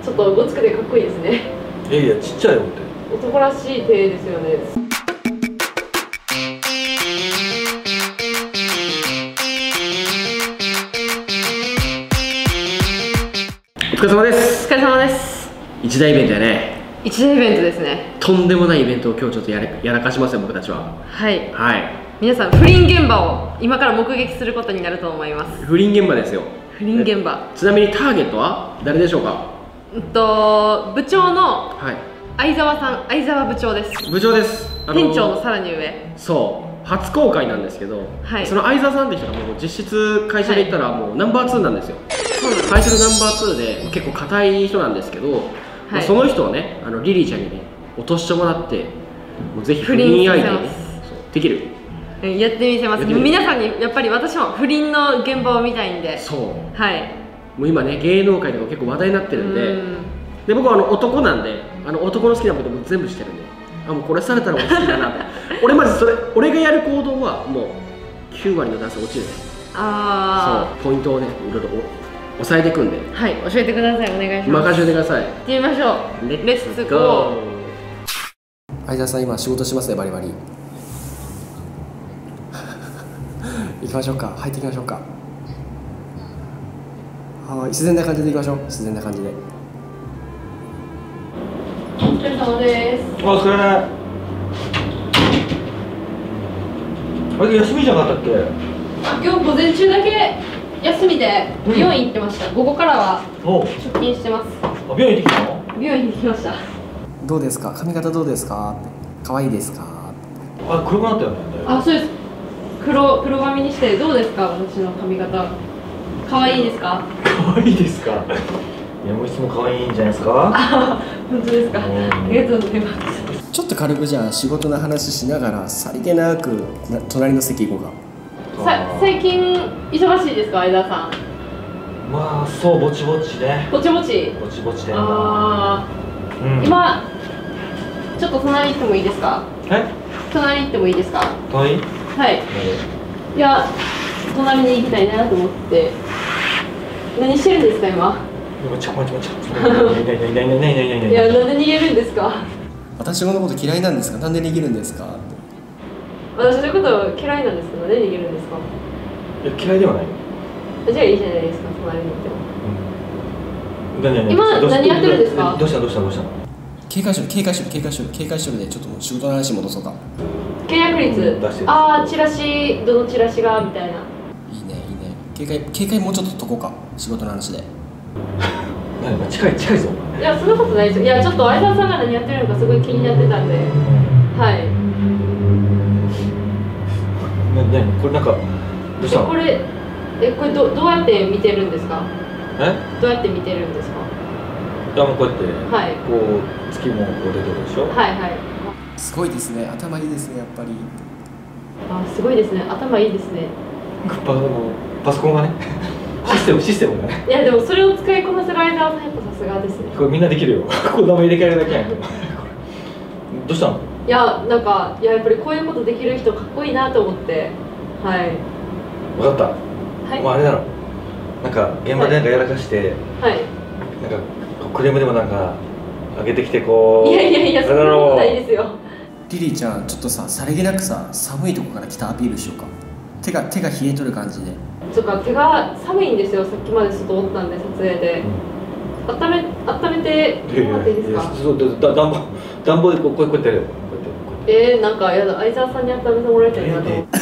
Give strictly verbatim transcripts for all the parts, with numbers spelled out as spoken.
ちょっとごつくてかっこいいですね。 いやいや、ちっちゃいよって。 男らしい手ですよね。 お疲れ様です。 お疲れ様です。 一大イベントやね。 一大イベントですね。 とんでもないイベントを今日ちょっとやれやらかしますよ、僕たちは。 はいはい。 皆さん、不倫現場を今から目撃することになると思います。 不倫現場ですよ。 不倫現場。 ちなみにターゲットは誰でしょうか。 うんと部長のはい相沢さん、相沢部長です。 部長です。 あのー、店長のさらに上。 そう初公開なんですけど、はい、その相沢さんって人がもう実質会社で言ったらもうナンバーツーなんですよ。会社のナンバーツーで結構硬い人なんですけど、はい、まあその人をね、あのリリーちゃんにね落としてもらって、もうぜひ不倫相手にねできる。 やってみせます。皆さんにやっぱり私も不倫の現場を見たいんで。 そう。 はい。 もう今ね芸能界でも結構話題になってるんで、で僕はあの男なんで、あの男の好きなことも全部してるんで、あもうこれされたら俺好きだなって。俺マジそれ俺がやる行動はもうきゅうわりの男性落ちるね。ああ。そうポイントをねいろいろ押さえていくんで。はい、教えてください。お願いします。任せてください。行ってみましょう。レッツゴー。相沢さん今仕事しますねバリバリ。行きましょうか。入っていきましょうか。はい、自然な感じでいきましょう。自然な感じで。 お疲れ様です。 お疲れ。あれ休みじゃなかったっけ？ あ、今日午前中だけ休みで美容院行ってました。うん、午後からは出勤してます。 あ、美容院行ってきたの？ 美容院行ってきました。 どうですか？髪型どうですか？可愛いですか？あ、黒くなったよね。 あ、そうです。黒黒髪にしてどうですか？私の髪型。可愛いですか？ 可愛いですか？いやもういつも可愛いんじゃないですか？ あ、本当ですか？ありがとうございます。 ちょっと軽くじゃあ仕事の話しながらさりげなく隣の席行こうか。 さ最近忙しいですか相沢さん？ まあそうぼちぼちね。 ぼちぼち。 ぼちぼちだよな。 ああ、うん、今ちょっと隣行ってもいいですか？ え？隣行ってもいいですか？ 隣？ はい。いや隣に行きたいなと思って。何してるんですか今？ ちょちょちょちょ。 いやなんで逃げるんですか？ 私のこと嫌いなんですか？なんで逃げるんですか？ 私のこと嫌いなんですか？なんで逃げるんですか？ いや嫌いではない。 じゃあいいじゃないですか隣に行っても。 うん、 今何やってるんですか？ どうしたどうしたどうした？警戒しろ警戒しろ警戒しろ警戒しろでちょっともう仕事の話戻そうか。 契約率。ああチラシどのチラシがみたいな。 いいねいいね。警戒警戒もうちょっと解こうか仕事の話で。何か近い近いぞ。 いやそんなことないですよ。いやちょっと相沢さんが何やってるのかすごい気になってたんで。はい。 な何これなんかどうしたの？ これえこれどどうやって見てるんですか？ え？ どうやって見てるんですか？ あもうこうやってはいこう月もこう出てるでしょ？ はいはい。 すごいですね頭いいですねやっぱり。 あすごいですね頭いいですね。 パパソコンがね。システムシステムがね。 いやでもそれを使いこなせる相沢さんやっぱさすがですね。 これみんなできるよ。こだま入れ替えるだけやん。どうしたの？ いやなんかいややっぱりこういうことできる人かっこいいなと思ってはい。 分かった。はい。もうあれだろ。なんか現場でなんかやらかして、 はい。 なんかクレームでもなんか上げてきてこう。 いやいやいやそんなことないですよ。 リリーちゃんちょっとささりげなくさ寒いとこから来たアピールしようか。手が手が冷えとる感じで。 そっか手が寒いんですよ。さっきまで外おったんで撮影で。温め温めてもらっていいですか？そうだ暖房暖房でこうこうやってやるよ。えー、なんかやだ相沢さんに温めてもらいたいなと思って。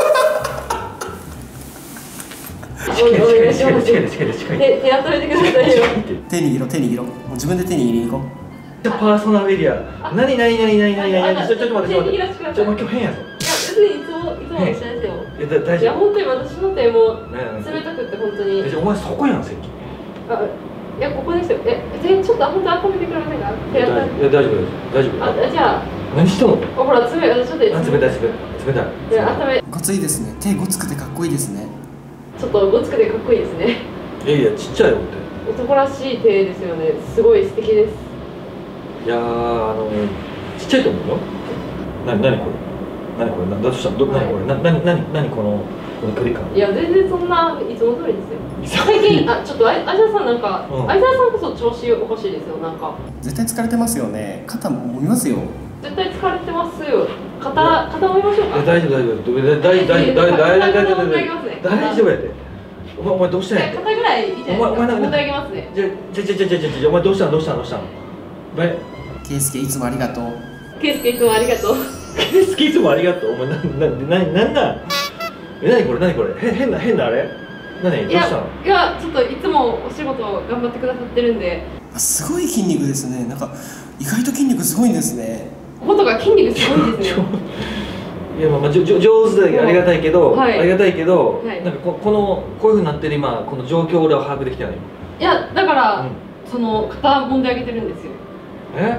お願いします。手手温めてくださいよ。 手握ろう手握ろう。もう自分で手握りに行こう。パーソナルエリア。なになになになになになに。ちょっと待ってちょっと待って。ちょ今日変やぞ。 いや別にいつもいつも一緒ですよ。 いや大丈夫。 いや本当に私の手も冷たくって本当に。 お前そこやん席。 あいやここですよ。え手ちょっと本当温めてくれませんか？手温め。 いや大丈夫大丈夫。 あじゃあ。 何してんの？ ほら冷たいちょっと冷たい冷たい冷たい。 いや温め。 ごついですね。手ごつくてかっこいいですね。 ちょっとごつくてかっこいいですね。 いやいやちっちゃいよって。 男らしい手ですよね。すごい素敵です。 いやーあのちっちゃいと思うよ。なになにこれ。なにこれ。だとしたらどなにこれ。ななになになにこのこの距離感。 いや全然そんないつも通りですよ。最近あちょっと相沢さんなんか、うん、相沢さんこそ調子おかしいですよ。なんか絶対疲れてますよね。肩もみますよ。 絶対疲れてますよ。肩肩もみましょうか。 大丈夫大丈夫大丈夫大丈夫大丈夫大丈夫大丈夫やで。お前お前どうしたんや。 肩ぐらいいいじゃないですか。お前なんかあげますね。じゃじゃじゃじゃじゃじゃお前どうしたのどうしたのどうしたの。 ケイスケいつもありがとう。 ケイスケいつもありがとう。 ケイスケいつもありがとう。お前ななななんなん。え何これ何これ。へ変な変なあれ。何どうしたの。 いやちょっといつもお仕事頑張ってくださってるんで。 すごい筋肉ですね。なんか意外と筋肉すごいんですね。 元が筋肉すごいですね。 いやまあまあじょ上手でありがたいけど、はい、ありがたいけど、はい、なんかここのこういうふうになってる今この状況を俺は把握できてない。 いやだから、うん、その肩揉んであげてるんですよ。 え？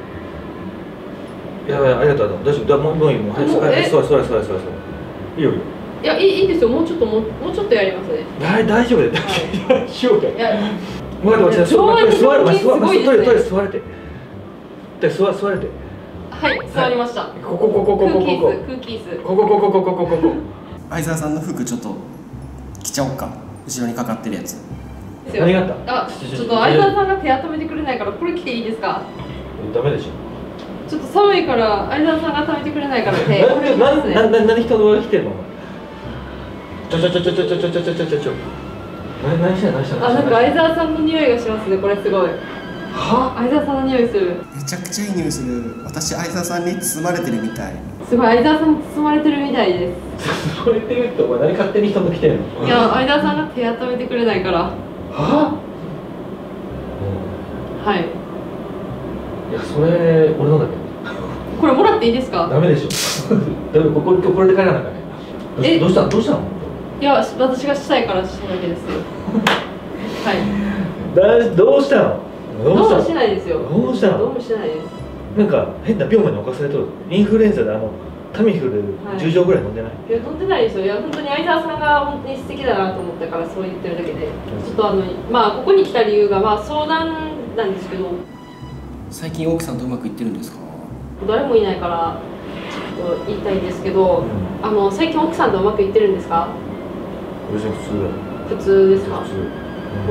いやいやありがとう大丈夫だもうもういいもうはいそうはいそうそうそうそういいよいいよ。 いやいいいいですよもうちょっともうもうちょっとやりますね。 大大丈夫だよ大丈夫だよ。いやもう待って待って座れて座れて座れてで座座れて。 はい座りました。 ここここここここ空気椅子こここここここここ。 相沢さんの服ちょっと着ちゃおうか。後ろにかかってるやつ。 何があった？ あちょっと相沢さんが手温めてくれないからこれ着ていいですか？ ダメでしょ。 ちょっと寒いから相沢さんが温めてくれないから手これ着ますね。 なな何人の上着着てんの？ちょちょちょちょちょちょちょちょちょちょちょ。何何してんの何してんの？ あなんか相沢さんの匂いがしますねこれすごい。は？相沢さんの匂いする。 めちゃくちゃいい匂いする。私相沢さんに包まれてるみたい。 すごい相沢さんに包まれてるみたいです。 包まれてるってお前何勝手に人と来てんの？ いや相沢さんが手温めてくれないから。は？はい。 いやそれ俺のだけど。 これもらっていいですか？ ダメでしょ。ダメこここれで帰らなきゃね。えどうしたのどうしたの？ いや私がしたいからしただけですよ。はい。 だどうしたの？ どうもしないですよ。 どうしたの？ どうもしないです。 なんか変な病魔に侵されてる。インフルエンザであのタミフルじゅう錠ぐらい飲んでない？ いや飲んでないですよ。いや本当に相沢さんが本当に素敵だなと思ったからそう言ってるだけで。ちょっとあのまあここに来た理由がまあ相談なんですけど。 最近奥さんとうまくいってるんですか？ 誰もいないからちょっと言いたいんですけど、うん、あの最近奥さんとうまくいってるんですか？ 別に普通だよ。 普通ですか？ 普通。 うん。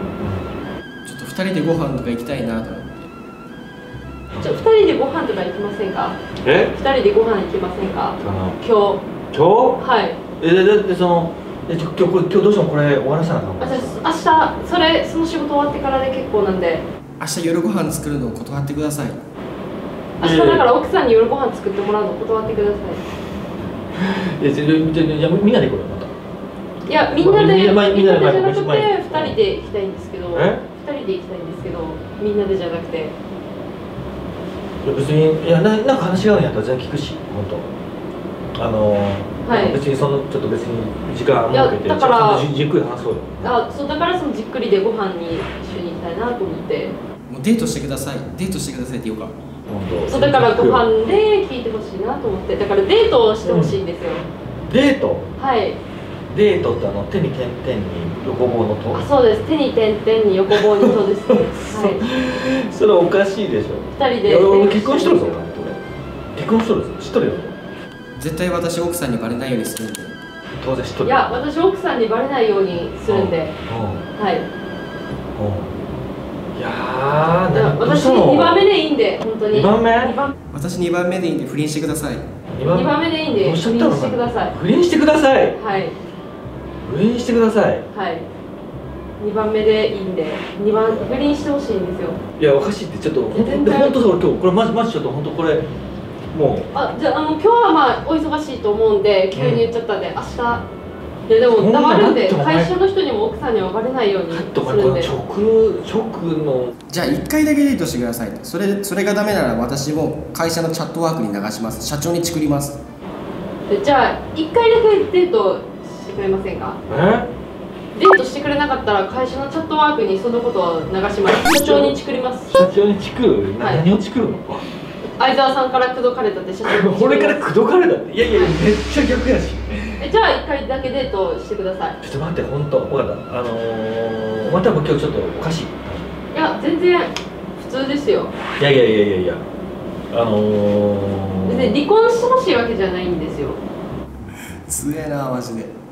ちょっと二人でご飯とか行きたいなと思って。 じゃあ二人でご飯とか行きませんか？ え？ 二人でご飯行きませんか？今日。 今日？ はい。 えだってそのえ今日これ今日どうしてもこれ終わらせなあかんの？ あじゃあ明日それその仕事終わってからで結構なんで。 明日夜ご飯作るのを断ってください。 明日だから奥さんに夜ご飯作ってもらうの断ってください。 いや、じゃじゃみんなで行こうよまた。 いやみんなでみんなでじゃなくて二人で行きたいんですけど、二人で行きたいんですけど、みんなでじゃなくて。いや別にいやななんか話が合うんやったら全然聞くし、本当。あのはい。別にそのちょっと別に時間設けてだからじっくり話そうよ。 あ、そうだからそのじっくりでご飯に一緒に行きたいなと思って。 もうデートしてください。デートしてくださいって言おうか。 そうだからご飯で聞いてほしいなと思ってだからデートをしてほしいんですよ、 うん、デートはいデートってあの手に点々に横棒のとあそうです手に点々に横棒にとですねはいそれおかしいでしょ二人で俺結婚しとるぞ結婚しとるぞ知っとるよ絶対私奥さんにバレないようにするんで当然知っとるいや私奥さんにバレないようにするんで、うんうん、はいうんいやー私にばんめでいいんで本当ににばんめ私にばんめでいいんで不倫してくださいにばんめでいいんで不倫してください不倫してくださいはい不倫してくださいはいにばんめでいいんでにばん不倫してほしいんですよいやおかしいってちょっと本当そう今日これマジマジちょっと本当これもうあじゃああの今日はまあお忙しいと思うんで急に言っちゃったんで、うん、明日いやでも黙るんで会社の人にも奥さんにはバレないようにするんで直直のじゃあいっかいだけデートしてくださいそれそれがダメなら私も会社のチャットワークに流します社長にチクりますじゃあいっかいだけデートしてくれませんかえデートしてくれなかったら会社のチャットワークにそのことを流します社長にチクります社長にチクる、はい、何をチクるの相沢さんから口説かれたって社長に俺から口説かれたっていやいやめっちゃ逆やしえじゃあいっかいだけデートしてくださいちょっと待って本当分かったあのー、また今日ちょっとおかしいいや全然普通ですよいやいやいやいやいやあのー、 別に離婚してほしいわけじゃないんですよすげえなマジで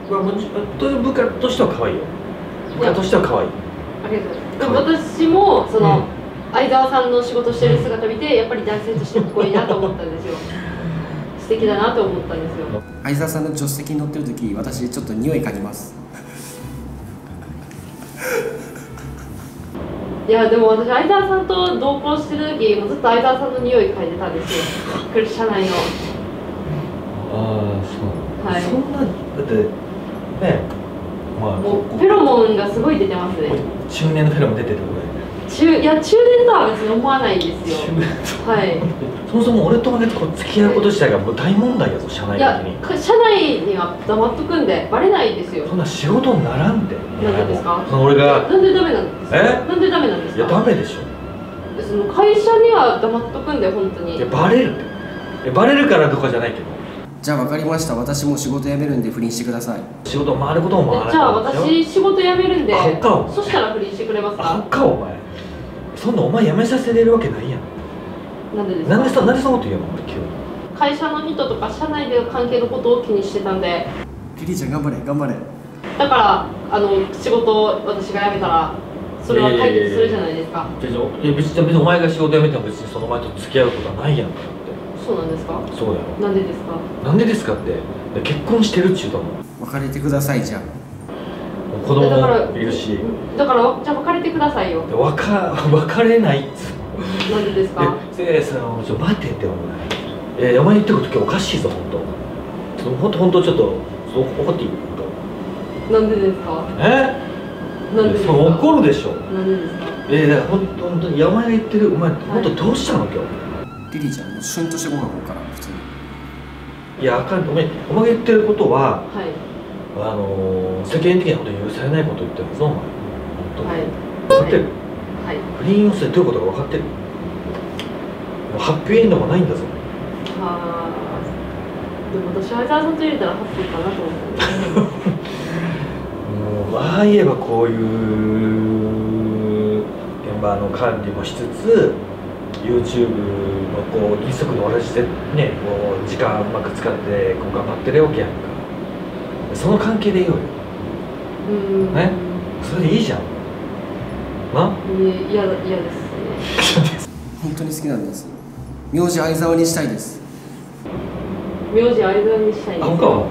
はもちろん部下としては可愛いよ。部下としては可愛い。 ありがとうございます。私もその、うん、相沢さんの仕事してる姿見てやっぱり男性としてかっこいいなと思ったんですよ。素敵だなと思ったんですよ。 相沢さんの助手席に乗ってる時、私ちょっと匂い嗅ぎます。 いやでも私相沢さんと同行してる時もずっと相沢さんの匂い嗅いでたんですよ。これ車内の。 ああそう。 はい。 そんなだってね、 まあもうフェロモンがすごい出てますね。 中年のフェロモン出てるぐらい。 中いや中年とは別に思わないんですよ。はい。 そもそも俺とねこう付き合うこと自体がもう大問題やぞ、社内的に。 いや社内には黙っとくんでバレないですよ。 そんな仕事にならんで。 なんでですか？ その俺がなんでダメなんですか？え？なんでダメなんですか？ いやダメでしょ。 その会社には黙っとくんで本当に。いやバレるって。バレるからとかじゃないけど。 じゃあ分かりました。私も仕事辞めるんで不倫してください。 仕事回ることも回らない。 じゃあ私仕事辞めるんで。そしたら不倫してくれますか？ あっかお前。そんなお前辞めさせれるわけないやん。 なんでですか？ なんでそなんでそんなこと言うの俺急に。 会社の人とか社内での関係のことを気にしてたんで。 リリーちゃん頑張れ頑張れ。 だからあの仕事を私が辞めたらそれは解決するじゃないですか。 いやいや別に別にお前が仕事辞めても別にその前と付き合うことはないやんかって。 そうなんですか？ そうだよ。 なんでですか？ なんでですかって結婚してるっちゅうと思う。 別れてください。じゃあ子供もいるし。 だからじゃあ別れてくださいよ。 わか別れないっつう。なんでですか？ えそのちょ待ってってお前。えお前言ってること今日おかしいぞ本当。ちょっと本当本当ちょっと怒っていい？ なんでですか？ え？なんでですか？怒るでしょ。 なんでですか？ えだから本当本当に山が言ってるお前本当どうしたの今日？リリーちゃんもうシュンとしてこなこから普通に。 いやあかんお前お前が言ってることは、 はい、 あのー、世間的なこと許されないこと言ってるぞお前。本当に。はい、分かってる？ はい。 不倫をするどういうことか分かってる？もうハッピーエンドもないんだぞ。 はあ。でも私相沢さんと入れたらハッピーかなと思ったんですけど。 もうああ言えばこういう現場の管理もしつつ YouTube のこう一足の同じでねこう時間うまく使ってこう頑張ってるわけやんか。その関係でいいよ。うんね、それでいいじゃんな。 いや嫌ですね。 本当に好きなんです。名字相沢にしたいです。 名字相沢にしたいです。 あ、ほんか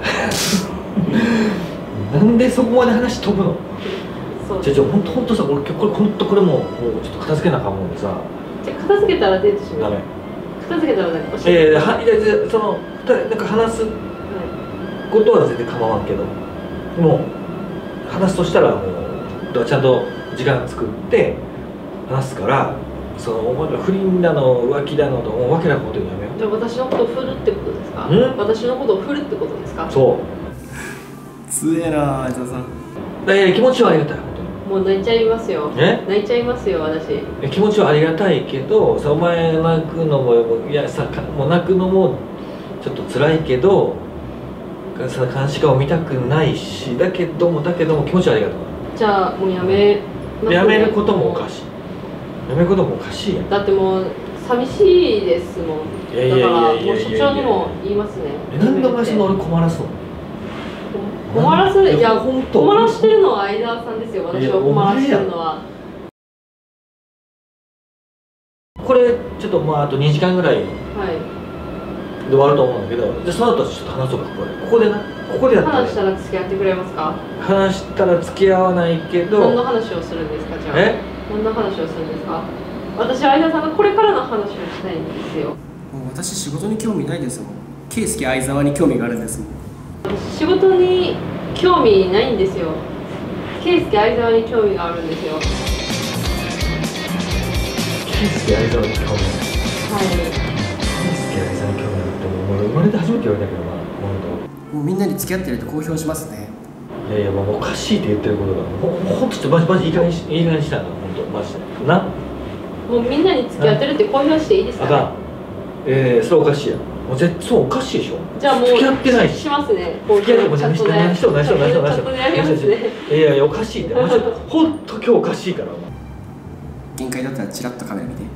なんでそこまで話飛ぶの？そうじゃじゃ本当本当さ俺今日これ本当これももうちょっと片付けなあかんもんでさ。 じゃ片付けたらデートします。ダメ。片付けたら何か教えて。 ええはいやそのなんか話すことは全然構わんけど、もう話すとしたらもうちゃんと時間作って話すから。その不倫だの浮気だのともうわけなこと言うのやめよう。 じゃあ私のことを振るってことですか？私のことを振るってことですか？ そう強えな相沢さん。 いや気持ちはありがたい本当に。 もう泣いちゃいますよ。え？泣いちゃいますよ私。 気持ちはありがたいけどさお前泣くのもいやさもう泣くのもちょっと辛いけどさ監視下を見たくないしだけどもだけども気持ちはありがとう。 じゃあもうやめますね。 やめることもおかしい。やめることもおかしいやん。 だってもう寂しいですもん。だからもう社長にも言いますね。 えなんでお前その俺困らすの？ 困らすいや困らしてるのは相沢さんですよ。私を困らしてるのは。 これちょっとまああとにじかんぐらいで終わると思うんだけど、じゃあその後ちょっと話そうかここで。ここでなここでやったら、ね。 話したら付き合ってくれますか？ 話したら付き合わないけど。 何の話をするんですかじゃあ？え？何の話をするんですか？私は相田さんがこれからの話をしたいんですよ。 もう私仕事に興味ないですもん。圭介相沢に興味があるんですもん。 私仕事に興味ないんですよ。圭介相沢に興味があるんですよ。 圭介相沢に興味ある。 はい。 圭介相沢に興味あるってもう俺生まれて初めて言われたけどな本当。 もうみんなに付き合ってると公表しますね。 いやいやもうおかしいって言ってることがほほんとちょっとマジマジいい加減にいい加減にしたんだ本当マジでな。 もうみんなに付き合ってるって公表していいですか、ね？あかん。 ええー、それおかしいやん。もう絶対そうおかしいでしょ。 じゃあもう付き合ってないし。 しますね。 付き合ってもちゃんとね。何しろ何しろ何しろ何しろ。いやいやおかしいって。もうちょっと本当今日おかしいから。 限界だったらチラッとカメラ見て。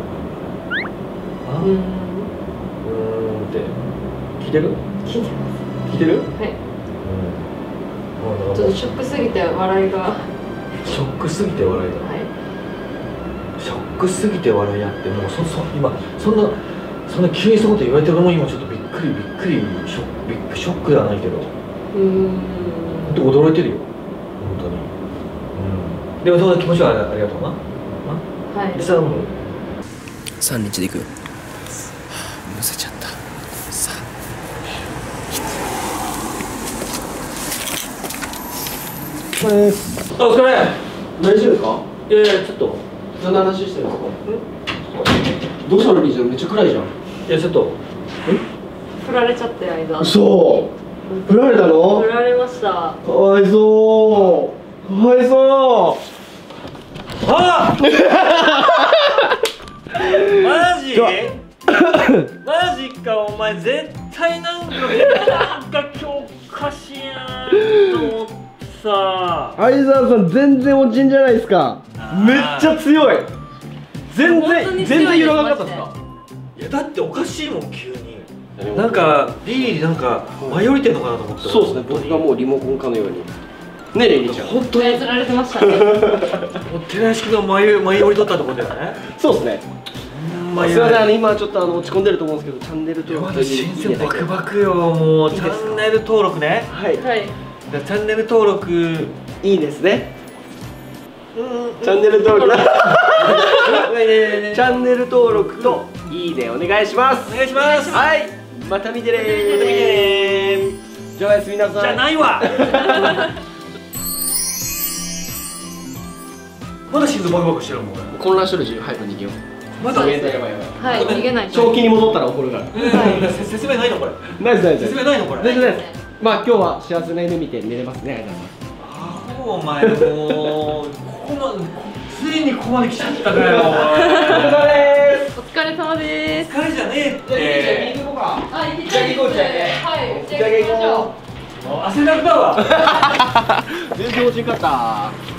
あ？うん。うんって聞いてる？ 聞いてます。 聞いてる？ はい。 うん。 ちょっとショックすぎて笑いがショックすぎて笑いだ、はい、ショックすぎて笑いやってもうそそ今そんなそんな急にそのこと言われてるのも今ちょっとびっくりびっくりショックびっくりショックではないけどうん驚いてるよ本当に、うん、でもその気持ちはありがとうなはいでさもうさんにちでいくよむせちゃったさあお疲れです。 あ、お疲れ。 大丈夫ですか？ いやいや、ちょっとどんな話してるんですか？どうしたのリーちゃん、めっちゃ暗いじゃん。いや、ちょっと振られちゃって間。 そう。振られたの？ 振られました。 かわいそう。かわいそう。 あマジ？マジか、お前絶対なんかなんか今日おかしいなと思って。さあ相沢さん全然落ちんじゃないですか。めっちゃ強い。全然全然揺らがなかったですか？ いやだっておかしいもん急に。なんかリリーなんか迷いてんのかなと思って。 そうですね。僕がもうリモコンかのように。ねリリーちゃん。 本当に操られてましたね。もう寺石君が迷い迷いとったところだよね。 そうですね。すみません、あの今ちょっとあの落ち込んでると思うんですけど、チャンネル登録。 まだ新鮮バクバクよ。もうチャンネル登録ね。 はいはい。 チャンネル登録いいですね。チャンネル登録チャンネル登録といいねお願いします。 お願いします。 はい、また見てねー。じゃあおやすみなさい。 じゃないわ。まだ心臓バクバクしてるもん。 混乱してるし、早く逃げよう。 まだはい、逃げない。 正気に戻ったら怒るから。 説明ないのこれ。 ないですないです。 説明ないのこれ。 全然ないです。まあ今日は幸せな夢見て寝れますね。ありがとうございます。 ああお前もうここまでついにここまで来ちゃったかよ。お疲れ様です。 お疲れ様です。疲れじゃねえって。 じゃあ行こうか。あ、行きたい。行こう。 はい。 じゃあ行こう。 汗だくだわ。 全然落ちんかった。